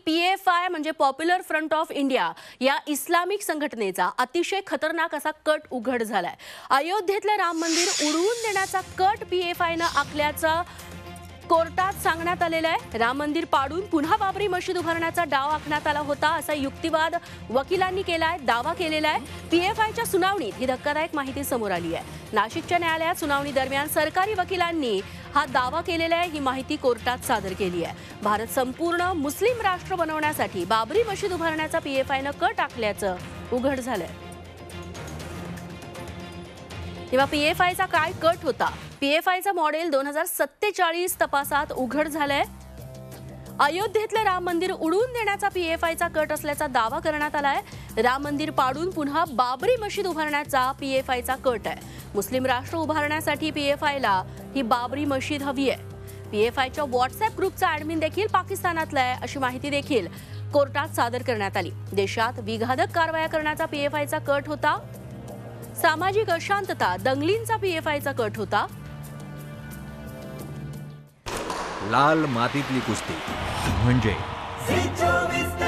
PFI म्हणजे popular front of India या Islamic संघटनेचा अतिशय खतरनाक असा कट उघड झालाय। अयोध्येतलं राम मंदिर उडवून देण्याचा कट PFIनं आखल्याचा कोर्टात सांगण्यात आलेलं आहे। राम मंदिर पाडून पुन्हा बाबरी मशीद उभारण्याचा डाव आखण्यात आला होता असा युक्तिवाद वकिलांनी केलाय, दावा केलेला आहे। PFIच्या सुनावणीत ही धक्कादायक माहिती समोर आली आहे। नाशिकच्या न्यायालयात सुनावणी दरम्यान सरकारी वकिलांनी हा दावा केलेला आहे। ही माहिती कोर्टात सादर केली आहे। भारत संपूर्ण मुस्लिम राष्ट्र बनवण्यासाठी बाबरी मशीद उभारण्याचा PFIनं कट आखल्याचं उघड झालंय। तेव्हा PFIचा काय कट होता? PFIचा मॉडेल 2047 तपासात उघड झालाय। अयोध्येतलं राम मंदिर उडवून देण्याचा PFIचा कट असल्याचा दावा करण्यात आलाय। राम मंदिर पाडून पुन्हा बाबरी मशीद उभारण्याचा PFIचा कट आहे। मुस्लिम राष्ट्र उभारण्यासाठी PFIला ही बाबरी मशीद हवी आहे। PFIच्या व्हॉट्सअप ग्रुपचा ऍडमिन देखील पाकिस्तानातला आहे अशी माहिती देखील कोर्टात सादर करण्यात आली। देशात विघातक कारवाया करण्याचा PFIचा कट होता। सामाजिक अशांतता, दंगलींचा PFIचा कट होता। लाल मातीतली कुस्ती म्हणजे